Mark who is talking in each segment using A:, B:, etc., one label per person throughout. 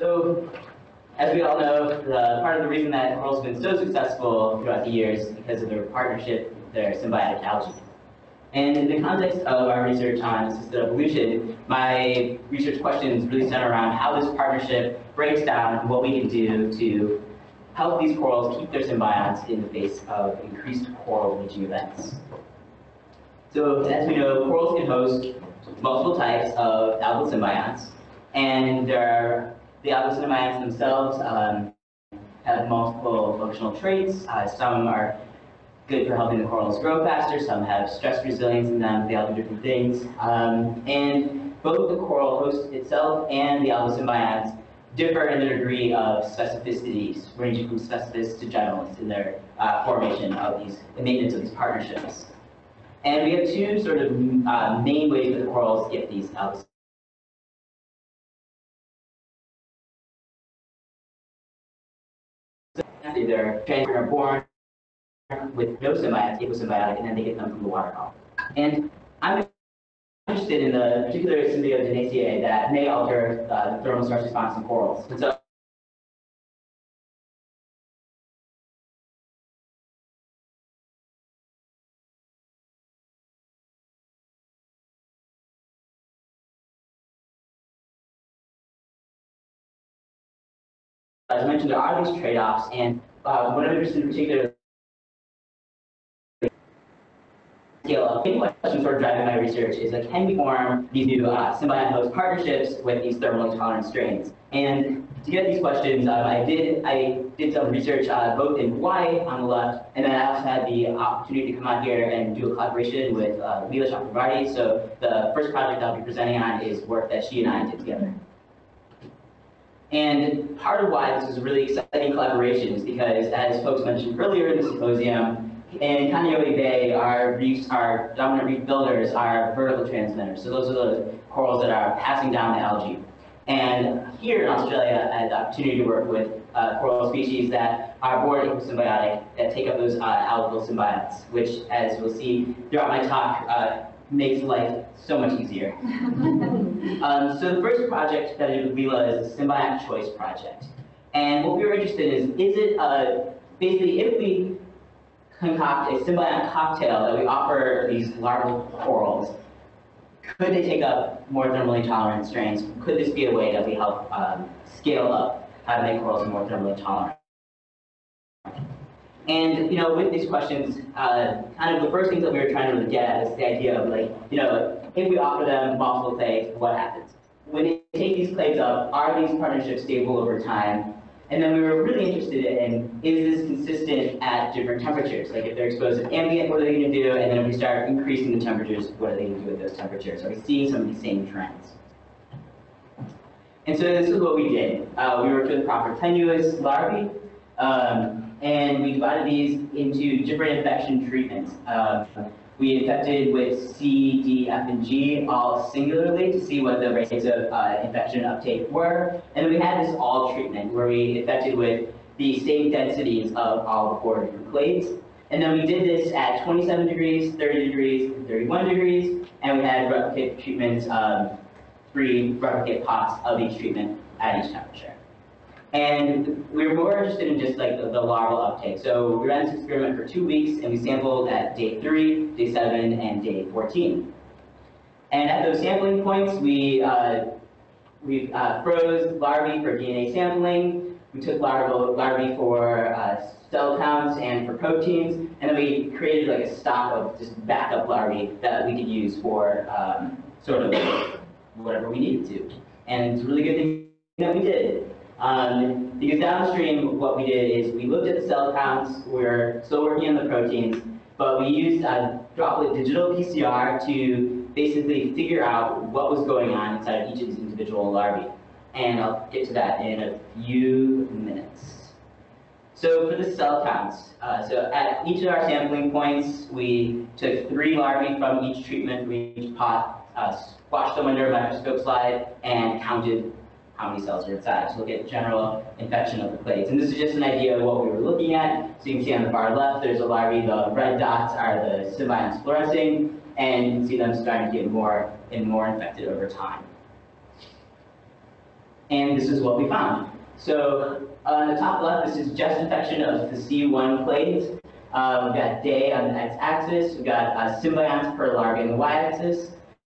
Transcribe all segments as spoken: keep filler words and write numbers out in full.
A: So, as we all know, the, part of the reason that corals have been so successful throughout the years is because of their partnership with their symbiotic algae. And in the context of our research on assisted evolution, my research questions really center around how this partnership breaks down and what we can do to help these corals keep their symbionts in the face of increased coral bleaching events. So, as we know, corals can host multiple types of algal symbionts, and there the algal symbionts themselves um, have multiple functional traits. Uh, some are good for helping the corals grow faster, some have stress resilience in them, they all do different things. Um, and both the coral host itself and the algal symbionts differ in their degree of specificities, ranging from specific to generalist in their uh, formation of these, the maintenance of these partnerships. And we have two sort of uh, main ways that the corals get these algal symbionts. They're transferred or born with no symbionts, aposymbiotic, and then they get them from the water column. And I'm interested in the particular Symbiodiniaceae that may alter uh, the thermal stress response in corals. And so as I mentioned, there are these trade-offs, and uh, what I'm interested in particular scale up. The question sort of driving my research is like, can we form these new uh, symbiont host partnerships with these thermally tolerant strains? And to get these questions, um, I did I did some research uh, both in Hawaii on the left, and then I also had the opportunity to come out here and do a collaboration with uh, Leela Chakravarty. So the first project I'll be presenting on is work that she and I did together. And part of why this was a really exciting collaboration is because, as folks mentioned earlier in the symposium, in Kaneohe Bay, our reefs, our dominant reef builders are vertical transmitters. So those are the corals that are passing down the algae. And here in Australia, I had the opportunity to work with uh, coral species that are born aposymbiotic, that take up those uh, algal symbionts, which, as we'll see throughout my talk, uh, makes life so much easier. um, so the first project that I did with Leela is a symbiont choice project. And what we were interested in is, is it uh, basically, if we concoct a symbiont cocktail that we offer these larval corals, could they take up more thermally tolerant strains? Could this be a way that we help um, scale up how to make corals more thermally tolerant? And, you know, with these questions, uh, kind of the first things that we were trying to really get at is the idea of, like, you know, if we offer them multiple clades, what happens? When they take these clades up, are these partnerships stable over time? And then we were really interested in, is this consistent at different temperatures? Like, if they're exposed to ambient, what are they going to do? And then if we start increasing the temperatures, what are they going to do with those temperatures? Are we seeing some of these same trends? And so this is what we did. Uh, we worked with proper tenuous larvae, um, and we divided these into different infection treatments. Uh, we infected with C, D, F, and G all singularly to see what the rates of uh, infection uptake were. And then we had this all treatment where we infected with the same densities of all the four different clades. And then we did this at twenty-seven degrees, thirty degrees, and thirty-one degrees. And we had replicate treatments, um, three replicate pots of each treatment at each temperature. And we were more interested in just like the, the larval uptake. So we ran this experiment for two weeks, and we sampled at day three, day seven, and day fourteen. And at those sampling points, we uh, we uh, froze larvae for D N A sampling. We took larval, larvae for uh, cell counts and for proteins, and then we created like a stock of just backup larvae that we could use for um, sort of whatever we needed to. And it's a really good thing that we did. Um, because downstream, what we did is we looked at the cell counts. We're still working on the proteins, but we used uh, droplet digital P C R to basically figure out what was going on inside of each of these individual larvae. And I'll get to that in a few minutes. So for the cell counts, uh, so at each of our sampling points, we took three larvae from each treatment, from each pot, uh, squashed them under a microscope slide, and counted how many cells are inside to look at general infection of the clades. And this is just an idea of what we were looking at. So you can see on the far left, there's a larvae. The red dots are the symbionts fluorescing, and you can see them starting to get more and more infected over time. And this is what we found. So on the top left, this is just infection of the C one clades. Uh, we've got day on the x-axis. We've got uh, symbionts per larvae on the y-axis.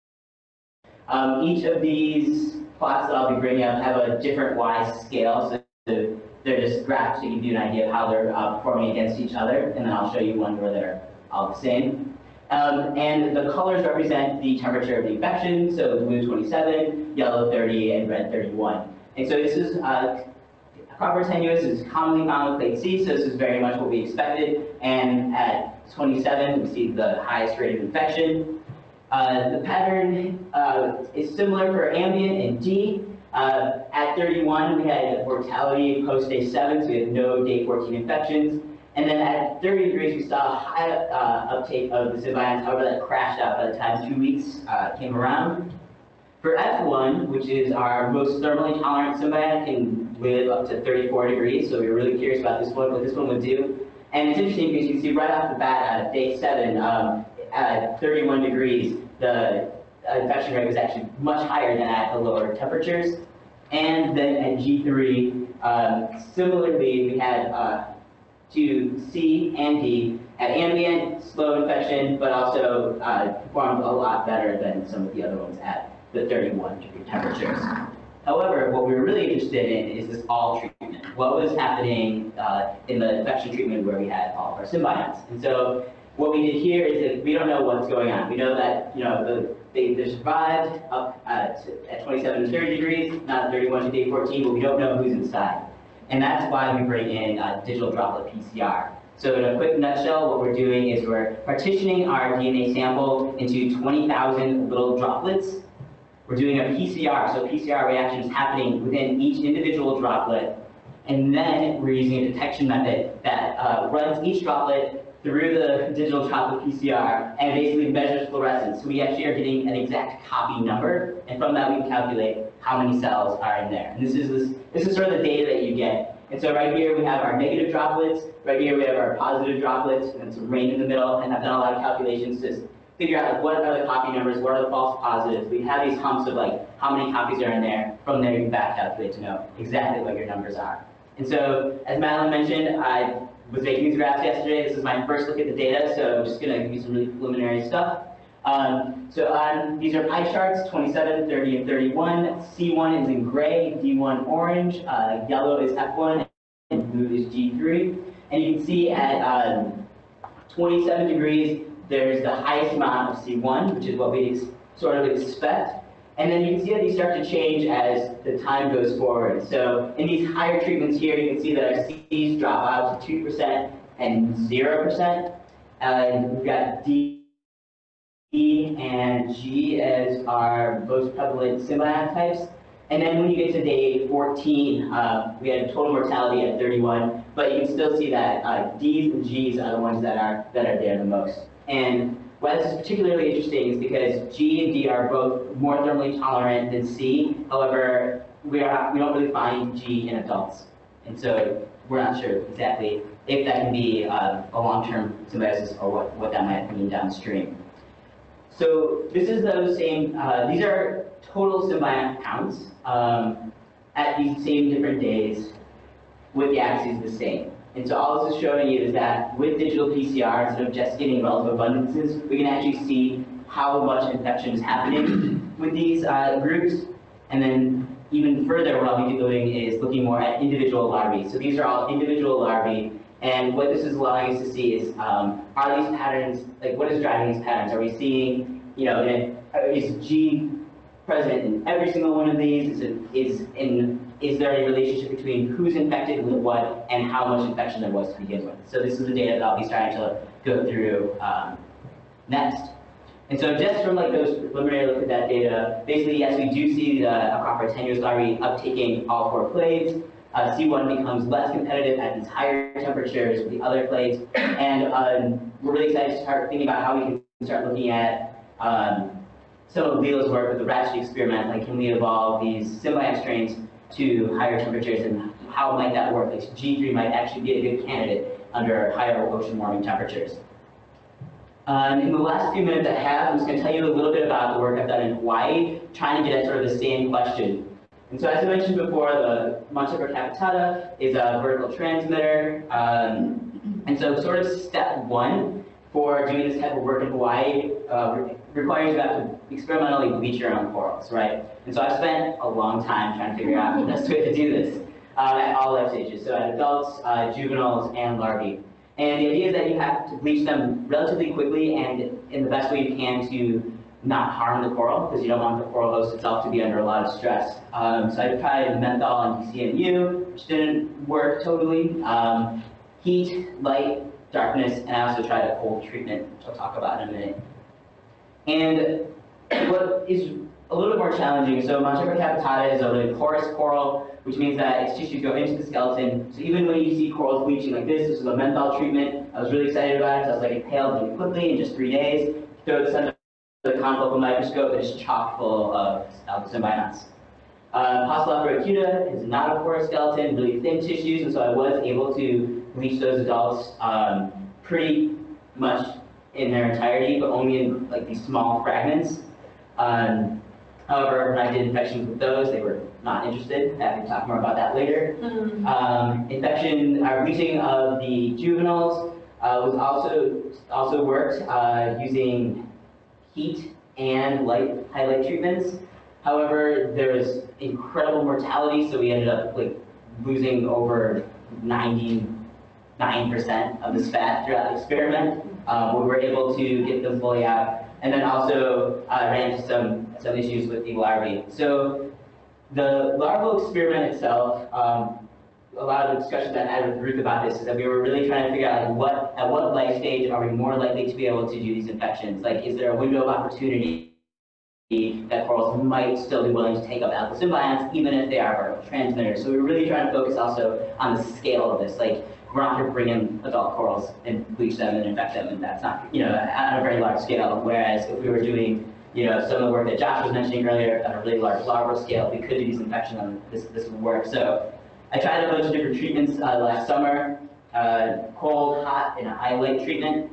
A: Um, each of these plots that I'll be bringing up have a different y scale, so they're just graphs to give you an idea of how they're uh, performing against each other, and then I'll show you one where they're all the same. Um, and the colors represent the temperature of the infection, so blue twenty-seven, yellow thirty, and red thirty-one. And so this is uh, proper tenuous is commonly found with clade C, so this is very much what we expected. And at twenty-seven, we see the highest rate of infection. Uh, the pattern uh, is similar for ambient and D. Uh, at thirty-one, we had mortality post day seven, so we had no day fourteen infections. And then at thirty degrees, we saw a high uh, uptake of the symbionts, however that crashed out by the time two weeks uh, came around. For F one, which is our most thermally tolerant symbiont, can live up to thirty-four degrees, so we were really curious about this one, what this one would do. And it's interesting because you can see right off the bat at day seven, um, at thirty-one degrees, the uh, infection rate was actually much higher than at the lower temperatures. And then at G three, um, similarly, we had uh, to C and D at ambient, slow infection, but also uh, performed a lot better than some of the other ones at the thirty-one degree temperatures. However, what we were really interested in is this all treatment. What was happening uh, in the infection treatment where we had all of our symbionts? And so what we did here is that we don't know what's going on. We know that you know the, they, they survived up at, at twenty-seven to thirty degrees, not thirty-one to day fourteen, but we don't know who's inside. And that's why we bring in uh, digital droplet P C R. So in a quick nutshell, what we're doing is we're partitioning our D N A sample into twenty thousand little droplets. We're doing a P C R, so P C R reaction is happening within each individual droplet. And then we're using a detection method that uh, runs each droplet through the digital droplet P C R and basically measures fluorescence. So we actually are getting an exact copy number, and from that we can calculate how many cells are in there. And this is this, this is sort of the data that you get. And so right here we have our negative droplets, right here we have our positive droplets, and some range in the middle, and I've done a lot of calculations to figure out like, what are the copy numbers, what are the false positives. We have these humps of like how many copies are in there. From there you can back calculate to know exactly what your numbers are. And so, as Madeline mentioned, I was making these graphs yesterday. This is my first look at the data, so I'm just going to give you some really preliminary stuff. Um, so on, these are pie charts, twenty-seven, thirty, and thirty-one. C one is in gray, D one orange, uh, yellow is F one, and blue is G three. And you can see at um, twenty-seven degrees, there's the highest amount of C one, which is what we sort of expect. And then you can see that these start to change as the time goes forward. So in these higher treatments here, you can see that our C's drop out to two percent and zero percent. And we've got D, E, and G as our most prevalent symbiont types. And then when you get to day fourteen, uh, we had total mortality at thirty-one, but you can still see that uh, D's and G's are the ones that are, that are there the most. And why this is particularly interesting is because G and D are both more thermally tolerant than C. However, we, are, we don't really find G in adults. And so we're not sure exactly if that can be uh, a long-term symbiosis or what, what that might mean downstream. So this is those same, uh, these are total symbiont counts um, at these same different days with the axes the same. And so all this is showing you is that with digital P C R, instead of just getting relative abundances, we can actually see how much infection is happening with these uh, groups. And then even further, what I'll be doing is looking more at individual larvae. So these are all individual larvae. And what this is allowing us to see is, um, are these patterns, like what is driving these patterns? Are we seeing, you know, in a, is G present in every single one of these? Is, it, is, in, is there a relationship between who's infected with what and how much infection there was to begin with? So this is the data that I'll be starting to go through um, next. And so just from like those preliminary look at that data, basically yes, we do see the proper tenuous larvae uptaking all four clades. Uh, C one becomes less competitive at these higher temperatures with the other clades, and um, we're really excited to start thinking about how we can start looking at um, some of Leela's work with the Ratchet experiment, like can we evolve these symbiont strains to higher temperatures, and how might that work? Like G three might actually be a good candidate under higher ocean warming temperatures. Um, in the last few minutes I have, I'm just going to tell you a little bit about the work I've done in Hawaii, trying to get at sort of the same question. And so as I mentioned before, the Matsuda capitata is a vertical transmitter. Um, and so sort of step one for doing this type of work in Hawaii uh, requires you have to experimentally bleach your own corals, right? And so I've spent a long time trying to figure out the best way to do this uh, at all life stages, so at adults, uh, juveniles, and larvae. And the idea is that you have to bleach them relatively quickly and in the best way you can to not harm the coral, because you don't want the coral host itself to be under a lot of stress. Um, so I tried menthol and D C M U, which didn't work totally. Um, heat, light, darkness, and I also tried a cold treatment, which I'll talk about in a minute. And what is a little bit more challenging, so Matsuda capitata is a really porous coral, which means that its tissues go into the skeleton. So even when you see corals bleaching like this, this is a menthol treatment. I was really excited about it, so I was like, it paled really quickly in just three days. Throw this under the confocal microscope, it is chock full of Symbionts. Uh, Possible acuta is not a porous skeleton, really thin tissues, and so I was able to bleach those adults um, pretty much in their entirety, but only in like these small fragments. Um, however, when I did infections with those, they were not interested. I can talk more about that later. Mm-hmm. um, infection, uh, bleaching of the juveniles uh, was also also worked uh, using heat and light highlight treatments. However, there was incredible mortality, so we ended up like losing over ninety-nine percent of this fat throughout the experiment. Um, we were able to get them fully out, and then also uh, ran into some some issues with the larvae. So the larval experiment itself, um, a lot of the discussions I had with Ruth about this is that we were really trying to figure out like what at what life stage are we more likely to be able to do these infections? Like, is there a window of opportunity that corals might still be willing to take up alpha symbionts, even if they are vertical transmitters? So we were really trying to focus also on the scale of this. Like, we're not going to bring in adult corals and bleach them and infect them, and that's not, you know, on a very large scale. Whereas if we were doing, you know, some of the work that Josh was mentioning earlier on a really large larval scale, we could do these infections on this. This would work. So I tried a bunch of different treatments uh, last summer: uh, cold, hot, and a high light treatment.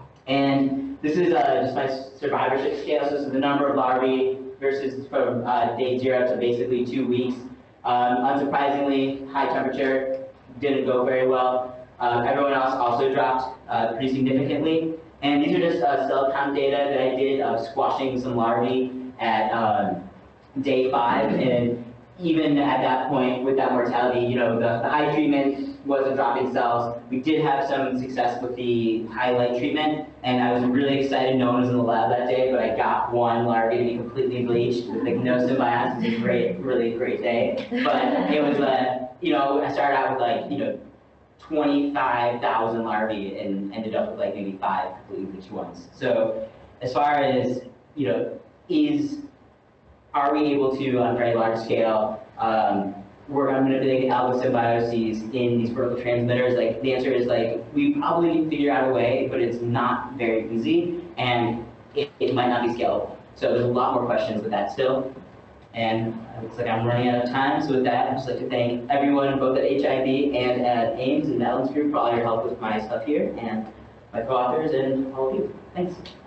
A: And this is uh, just my survivorship scale. So this is the number of larvae versus from uh, day zero to basically two weeks. Um, unsurprisingly, high temperature didn't go very well. Uh, everyone else also dropped uh, pretty significantly. And these are just uh, cell count data that I did of squashing some larvae at um, day five. And even at that point, with that mortality, you know, the, the high treatment wasn't dropping cells. We did have some success with the high light treatment, and I was really excited. No one was in the lab that day, but I got one larvae to be completely bleached with like no symbionts. It was a great, really great day. But it was, uh, you know, I started out with like, you know, twenty-five thousand larvae and ended up with like maybe five completely bleached ones. So as far as, you know, is, are we able to, on a very large scale, um, work on manipulating alpha symbioses in these vertical transmitters? Like, the answer is like, we probably need to figure out a way, but it's not very easy, and it, it might not be scalable. So there's a lot more questions with that still. And it looks like I'm running out of time, so with that, I'd just like to thank everyone both at H I B and at Ames and Madeline's group for all your help with my stuff here, and my co-authors and all of you. Thanks.